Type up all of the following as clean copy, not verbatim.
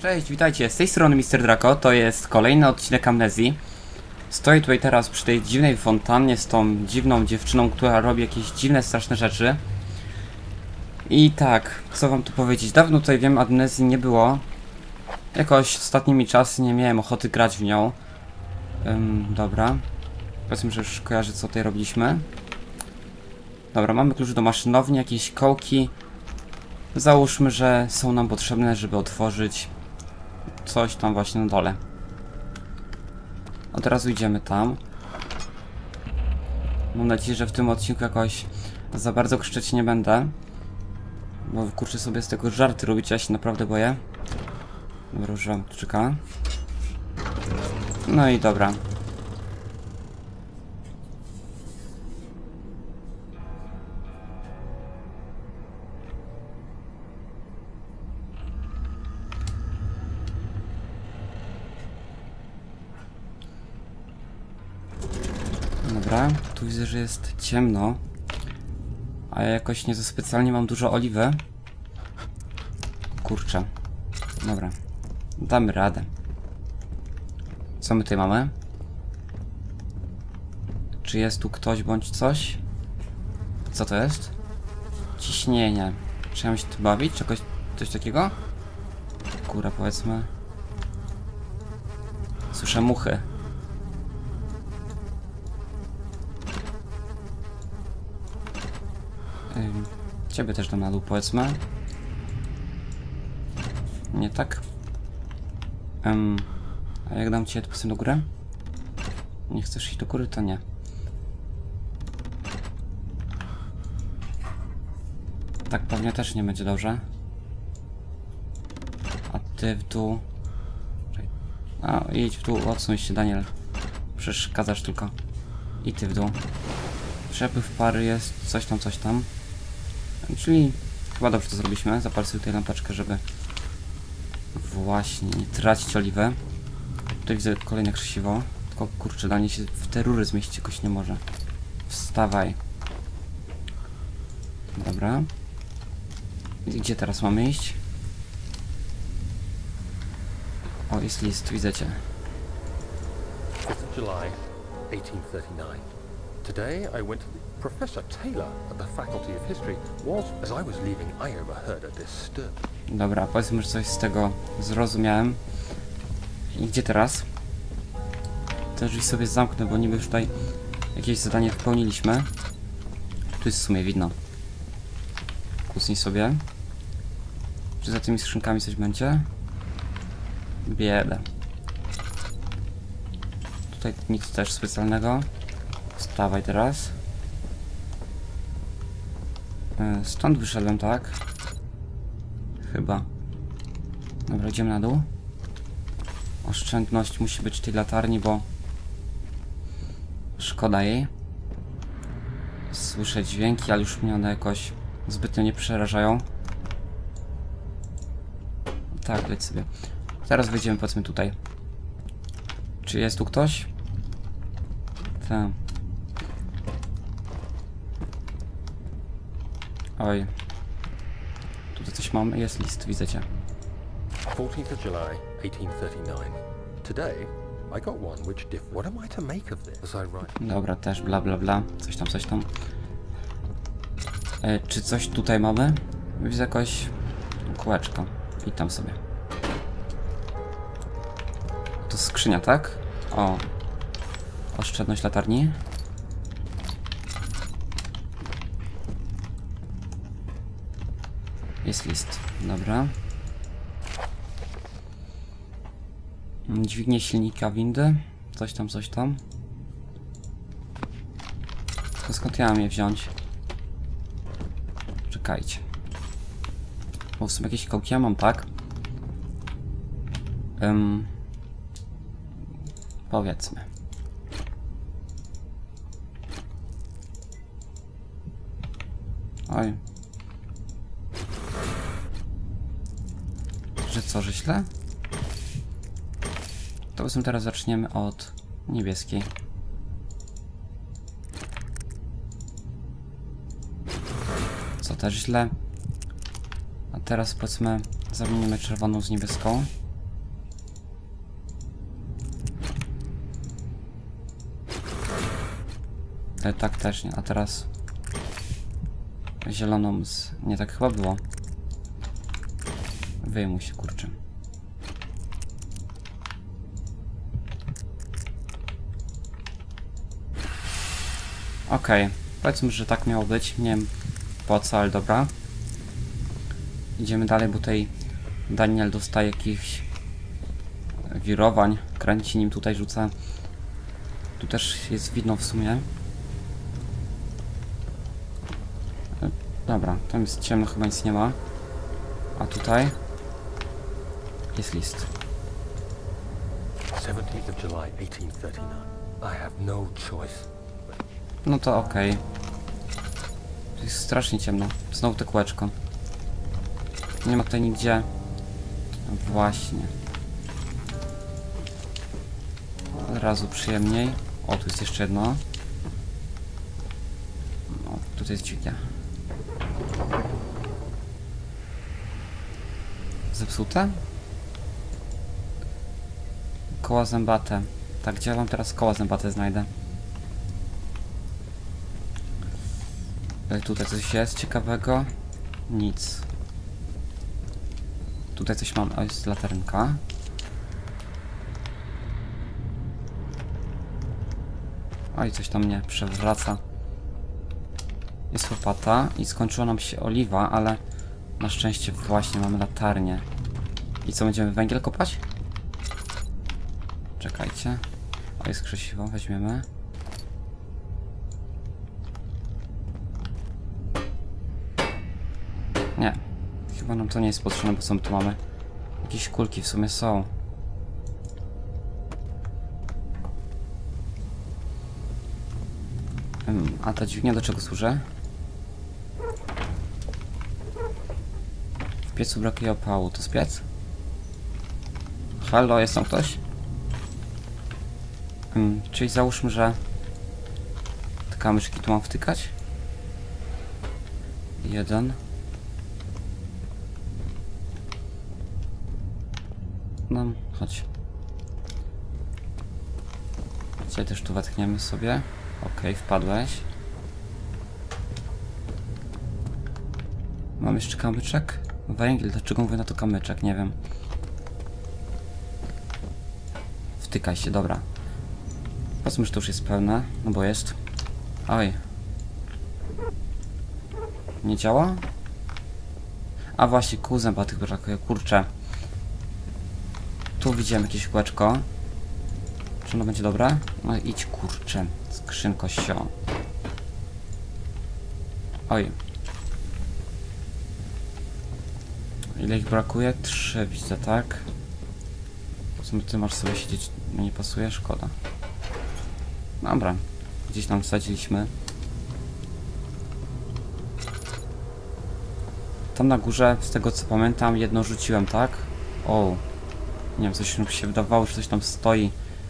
Cześć, witajcie, z tej strony Mr. Draco, to jest kolejny odcinek Amnezji. Stoję tutaj teraz przy tej dziwnej fontannie z tą dziwną dziewczyną, która robi jakieś dziwne, straszne rzeczy. I tak, co wam tu powiedzieć, dawno tutaj wiem, Amnezji nie było. Jakoś ostatnimi czasy nie miałem ochoty grać w nią. Dobra. Powiedzmy, że już kojarzę, co tutaj robiliśmy. Dobra, mamy klucz do maszynowni, jakieś kołki. Załóżmy, że są nam potrzebne, żeby otworzyć coś tam właśnie na dole. Od razu idziemy tam. Mam nadzieję, że w tym odcinku jakoś za bardzo krzyczeć nie będę. Bo kurczę sobie z tego żarty robić, ja się naprawdę boję. Dobra, używam kluczyka. No i dobra. Dobra, tu widzę, że jest ciemno. A ja jakoś nie za specjalnie mam dużo oliwy. Kurczę. Dobra. Damy radę. Co my tutaj mamy? Czy jest tu ktoś bądź coś? Co to jest? Ciśnienie. Czy ja mam się tu bawić? Czegoś, coś takiego? Kurwa, powiedzmy. Słyszę muchy. Ciebie też dam na dół, powiedzmy. Nie tak? A jak dam cię powiedzmy do góry? Nie chcesz iść do góry, to nie. Tak pewnie też nie będzie dobrze. A ty w dół. A, idź w dół, odsuń się, Daniel. Przeszkadzasz tylko. I ty w dół. Przepływ pary jest, coś tam, coś tam. Czyli chyba dobrze to zrobiliśmy. Zapal sobie tutaj lampeczkę, żeby właśnie nie tracić oliwę. Tutaj widzę kolejne krzesiwo. Tylko kurczę, Daniel się w te rury zmieścić jakoś nie może. Wstawaj. Dobra. I gdzie teraz mamy iść? O, jest list, widzę cię. 5th of July, 1839. Today I went to Professor Taylor at the Faculty of History was, as I was leaving, I overheard a disturbance. Dobra, powiedzmy, że coś z tego zrozumiałem. I gdzie teraz? Te drzwi sobie zamknę, bo niby już tutaj jakieś zadanie wypełniliśmy. Tu jest w sumie widno. Kucnij sobie. Czy za tymi skrzynkami coś będzie? Biedę. Tutaj nic też specjalnego. Wstawaj teraz. Stąd wyszedłem, tak? Chyba. Dobra, idziemy na dół. Oszczędność musi być tej latarni, bo szkoda jej. Słyszę dźwięki, ale już mnie one jakoś zbytnio nie przerażają. Tak, leć sobie. Teraz wejdziemy, powiedzmy, tutaj. Czy jest tu ktoś? Tak. Oj. Tutaj coś mamy. Jest list, widzę cię. 14th of July, 1839. Today I got one which what am I to make of this? As I write. Dobra, też bla bla bla. Coś tam, coś tam. Czy coś tutaj mamy? Widzę jakoś kółeczko. I tam sobie. To skrzynia, tak? O. Oszczędność latarni. Jest list. Dobra. Dźwignię silnika windy. Coś tam, coś tam. To skąd ja mam je wziąć? Czekajcie. Bo w sumie jakieś kołki ja mam, tak? Powiedzmy. Oj. Że co, że źle? To powiedzmy teraz zaczniemy od niebieskiej. Co też źle. A teraz powiedzmy zamienimy czerwoną z niebieską. Tak też nie, a teraz zieloną z... Nie, tak chyba było. Wyjmuj się, kurczę. Okej, powiedzmy, że tak miało być. Nie wiem po co, ale dobra. Idziemy dalej, bo tutaj Daniel dostaje jakichś wirowań. Kręci nim tutaj, rzuca. Tu też jest widno w sumie. Dobra, tam jest ciemno, chyba nic nie ma. A tutaj jest list. 17th of July, 1839. I have no choice. No to okej. Tu jest strasznie ciemno. Znowu te kółeczko. Nie ma tutaj nigdzie. No właśnie. Od razu przyjemniej. O, tu jest jeszcze jedno. No, tutaj jest dźwignia. Zepsute? Koła zębate. Tak, gdzie ja wam teraz koła zębate znajdę? Tutaj coś jest ciekawego? Nic. Tutaj coś mam. O, jest laternka. Oj, coś tam mnie przewraca. Jest łopata i skończyła nam się oliwa, ale na szczęście właśnie mamy latarnię. I co, będziemy węgiel kopać? Czekajcie. O, jest krzesiwo, weźmiemy. Nie. Chyba nam to nie jest potrzebne, bo co my tu mamy? Jakieś kulki w sumie są. A ta dźwignia do czego służy? W piecu brakuje opału. To jest piec? Halo, jest tam ktoś? Czyli załóżmy, że te kamyczki tu mam wtykać. Jeden. No, chodź. Dzisiaj też tu wetkniemy sobie. Okej, wpadłeś. Mam jeszcze kamyczek? Węgiel, dlaczego mówię na to kamyczek? Nie wiem. Wtykaj się, dobra. Powiedzmy, że to już jest pełne, no bo jest. Oj. Nie działa? A właśnie, kół zębatych brakuje, kurczę. Tu widziałem jakieś kółeczko. Czy ono będzie dobre? No idź, kurczę. Skrzynko sio. Oj. Ile ich brakuje? 3 widzę, tak? Po co ty masz sobie siedzieć? No nie pasuje? Szkoda. Dobra. Gdzieś tam wsadziliśmy. Tam na górze, z tego co pamiętam, jedno rzuciłem, tak? O. Nie wiem, coś mi się wydawało, że coś tam stoi.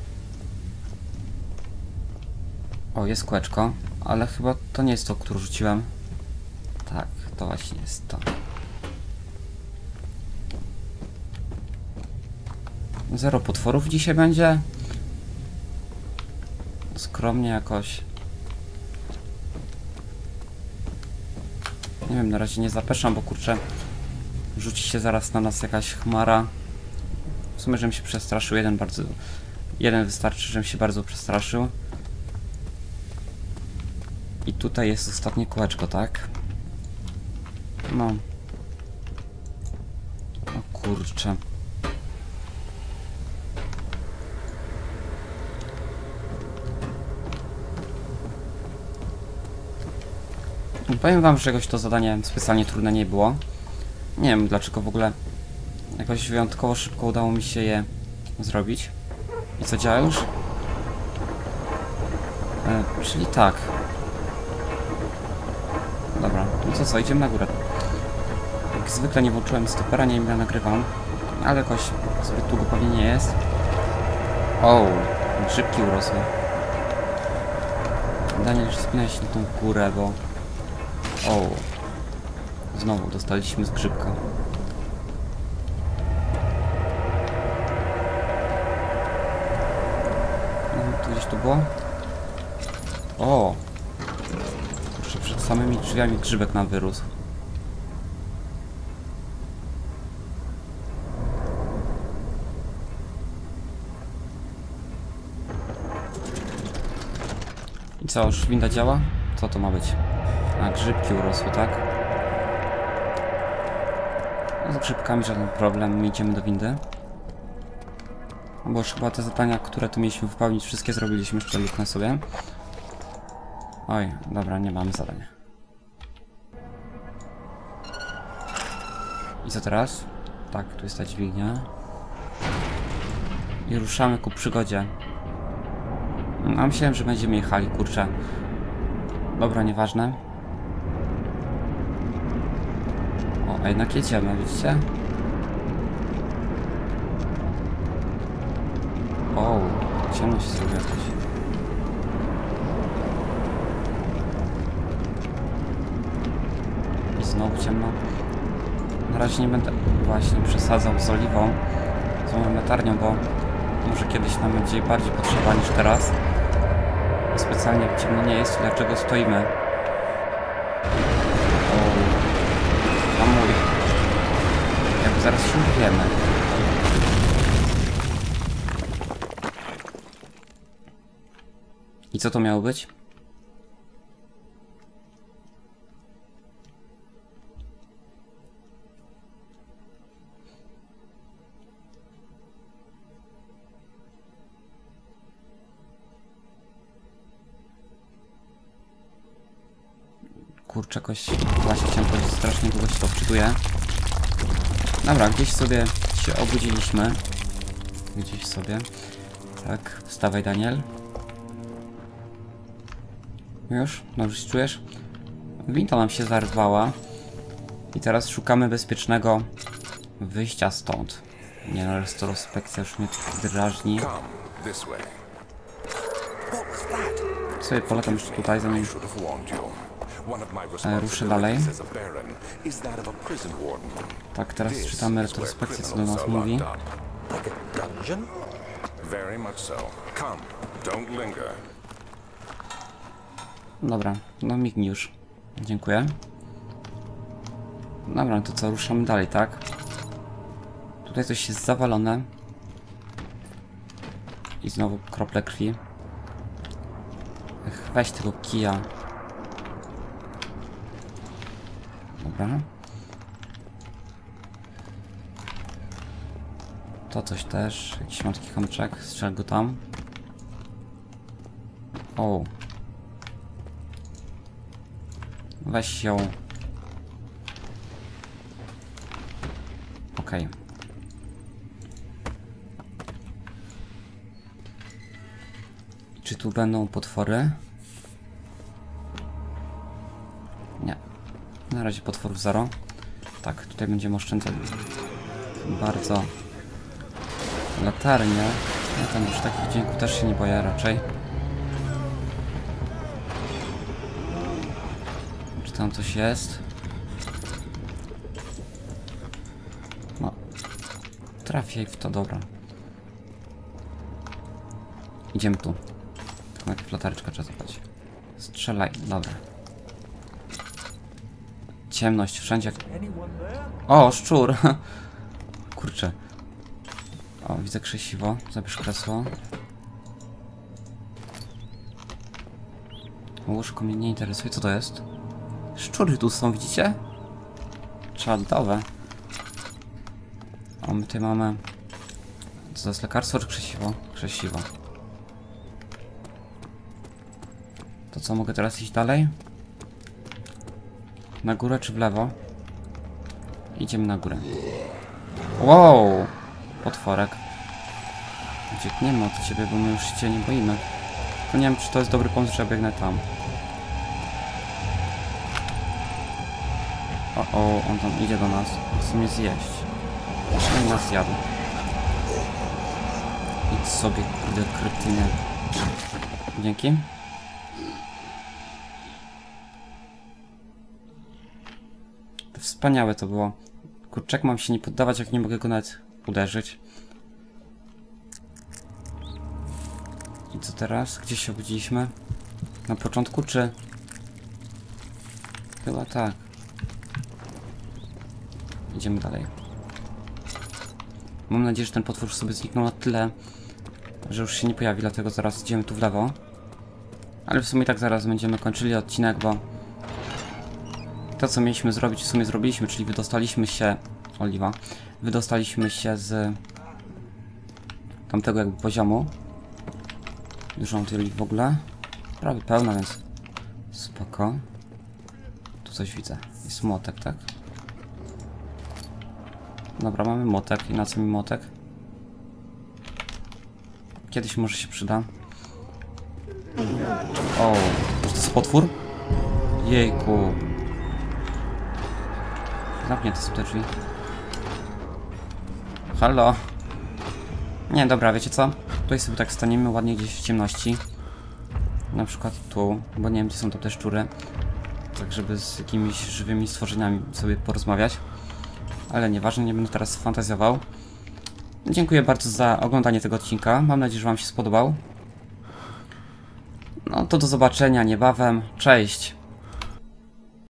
O, jest kółeczko, ale chyba to nie jest to, które rzuciłem. Tak, to właśnie jest to. 0 potworów dzisiaj będzie. Skromnie jakoś. Nie wiem, na razie nie zapeszam, bo kurczę, rzuci się zaraz na nas jakaś chmara. W sumie, żebym się przestraszył, jeden wystarczy, żebym się bardzo przestraszył. I tutaj jest ostatnie kółeczko, tak? No. O kurczę. Powiem wam, że jakoś to zadanie specjalnie trudne nie było. Nie wiem dlaczego w ogóle jakoś wyjątkowo szybko udało mi się je zrobić. I co, działa już? Czyli tak. Dobra, no to co, idziemy na górę. Jak zwykle nie włączyłem stopera, nie wiem ile nagrywam. Ale jakoś zbyt długo pewnie nie jest. O, grzybki urosły. Daniel, wspinaj się na tą górę, bo... O, znowu dostaliśmy z grzybka. Tu gdzieś tu było? O, samymi drzwiami grzybek nam wyrósł. I co, już winda działa? Co to ma być? A, grzybki urosły, tak? No, z grzybkami żaden problem, my idziemy do windy. Bo już chyba te zadania, które tu mieliśmy wypełnić, wszystkie zrobiliśmy, jeszcze luknę sobie. Oj, dobra, nie mamy zadania. I co teraz? Tak, tu jest ta dźwignia. I ruszamy ku przygodzie. No, myślałem, że będziemy jechali, kurczę. Dobra, nieważne. O, a jednak jedziemy, widzicie? O, ciemno się zrobiło jakoś. I znowu ciemno. Na razie nie będę właśnie przesadzał z oliwą, z moją latarnią, bo może kiedyś nam będzie bardziej potrzeba niż teraz. Specjalnie ciemno nie jest, dlaczego stoimy. O, hamuj. Jak zaraz się wiemy. I co to miało być? Kurczę, jakoś właśnie chciałem powiedzieć, strasznie długo się to wczytuje. Dobra, gdzieś sobie się obudziliśmy. Gdzieś sobie. Tak, wstawaj, Daniel. Już? Dobrze się czujesz? Winda nam się zarwała. I teraz szukamy bezpiecznego wyjścia stąd. Nie no, retrospekcja już mnie drażni. Sobie polecam jeszcze tutaj, zanim ruszę dalej. Tak, teraz czytamy retrospekcję, co do nas mówi. Dobra, no mignij już. Dziękuję. Dobra, no to co, ruszamy dalej, tak? Tutaj coś jest zawalone. I znowu krople krwi. Ech, weź tego kija. Dobra. To coś też. Jakiś malutki kamyczek. Strzel go tam. O. Weź ją. Okej. Czy tu będą potwory? Nie. Na razie potworów zero. Tak, tutaj będziemy oszczędzać bardzo latarnię. Ja tam już takich dźwięków też się nie boję raczej. Czy tam coś jest? No. Trafię w to, dobra. Idziemy tu. Tylko najpierw latareczka trzeba zabrać. Strzelaj, dobra. Ciemność wszędzie. O, szczur! Kurczę. O, widzę krzesiwo. Zabierz kresło. Łóżko mnie nie interesuje. Co to jest? Szczury tu są, widzicie? Czadowe. O, my tutaj mamy... Co to jest, lekarstwo czy krzesiwo? Krzesiwo. To co, mogę teraz iść dalej? Na górę czy w lewo? Idziemy na górę. Wow! Potworek. Uciekniemy od ciebie, bo my już cię nie boimy. To nie wiem, czy to jest dobry pomysł, że ja biegnę tam. O, on tam idzie do nas. Chce mnie zjeść. Przynajmniej nas zjadł. Idź sobie, kurde, kretynie. Dzięki. Wspaniałe to było. Kurczak, mam się nie poddawać, jak nie mogę go nawet uderzyć. I co teraz? Gdzie się obudziliśmy? Na początku, czy... Chyba tak. Idziemy dalej. Mam nadzieję, że ten potwór sobie zniknął na tyle, że już się nie pojawi, dlatego zaraz idziemy tu w lewo. Ale w sumie tak zaraz będziemy kończyli odcinek, bo to, co mieliśmy zrobić, w sumie zrobiliśmy, czyli wydostaliśmy się... Oliwa. Wydostaliśmy się z tamtego jakby poziomu. Już mam tej oliwy w ogóle. Prawie pełna, więc spoko. Tu coś widzę. Jest młotek, tak? Dobra, mamy młotek. I na co mi młotek? Kiedyś może się przyda. O, to jest potwór? Jejku. Zamknięte są te drzwi. Halo? Nie, dobra, wiecie co? Tutaj sobie tak staniemy ładnie gdzieś w ciemności. Na przykład tu, bo nie wiem, gdzie są to te szczury. Tak, żeby z jakimiś żywymi stworzeniami sobie porozmawiać. Ale nieważne, nie będę teraz fantazjował. Dziękuję bardzo za oglądanie tego odcinka. Mam nadzieję, że wam się spodobał. No to do zobaczenia niebawem. Cześć!